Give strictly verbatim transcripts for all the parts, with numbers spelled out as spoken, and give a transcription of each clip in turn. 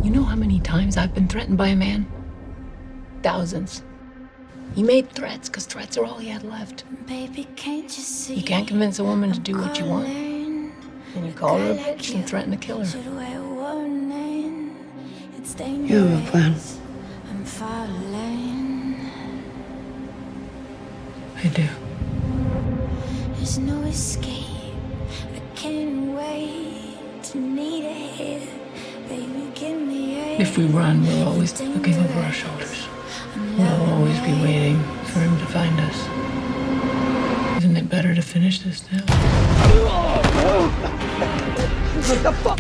You know how many times I've been threatened by a man? Thousands. He made threats because threats are all he had left. Baby, can't you see? You can't convince a woman to do what you want. And you call her a bitch and threaten to kill her. You have a plan. I do. There's no escape. I can't wait to need a hit. Baby, give me a... If we run, we'll always be looking over our shoulders. We'll always be waiting for him to find us. Isn't it better to finish this now? What the fuck?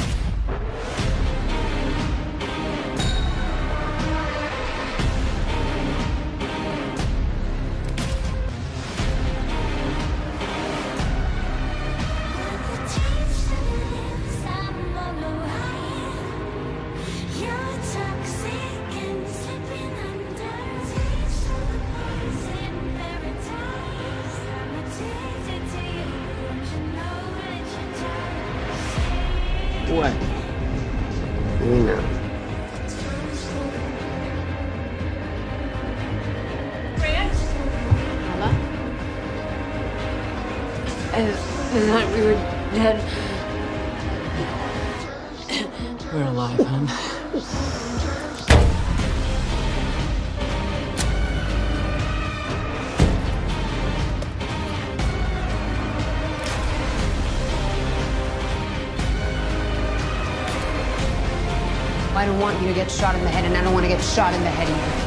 What? You know. Marla? I, I thought we were dead. We're alive, hon. I don't want you to get shot in the head, and I don't want to get shot in the head either.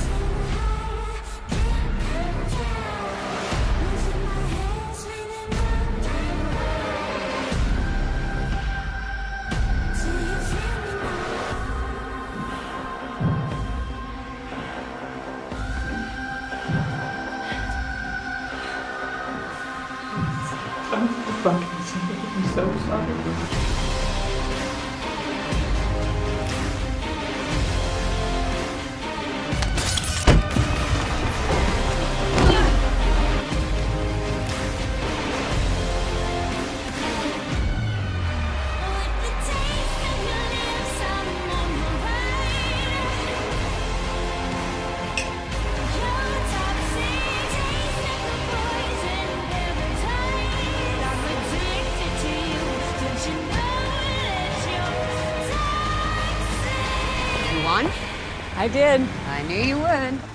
I'm fucking sorry. I'm so sorry. You won? I did. I knew you would.